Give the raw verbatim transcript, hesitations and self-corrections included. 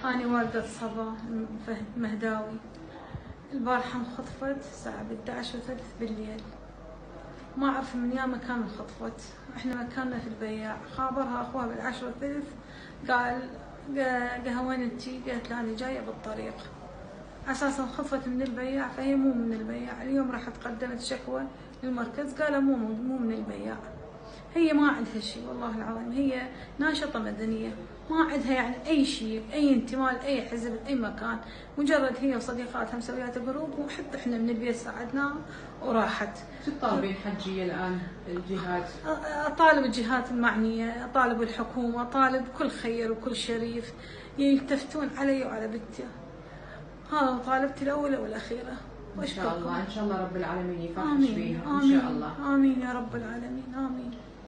أنا والدة صبا مهداوي. البارحة انخطفت الساعة إحدى عشر وثلث بالليل، ما أعرف من يوم مكان انخطفت. إحنا مكاننا في البياع، خابرها أخوها بالعشرة وثلث، قال قال وين انتي؟ قالت له أنا جاية بالطريق. أساسا خطفت من البياع، فهي مو من البياع. اليوم راحت قدمت شكوى للمركز، قالوا مو مو من البياع. هي ما عندها شيء والله العظيم، هي ناشطة مدنية، ما عندها يعني أي شيء، أي انتماء لأي حزب أي مكان. مجرد هي وصديقاتها مسويات جروب، وحتى إحنا من البيت ساعدناها وراحت. شو تطالبين حجية الآن الجهات؟ أطالب الجهات المعنية، أطالب الحكومة، أطالب كل خير وكل شريف يلتفتون علي وعلى بنتي. هذا مطالبتي الأولى والأخيرة. إن شاء الله إن شاء الله رب العالمين يفرج فيها إن شاء الله. آمين يا رب العالمين، آمين.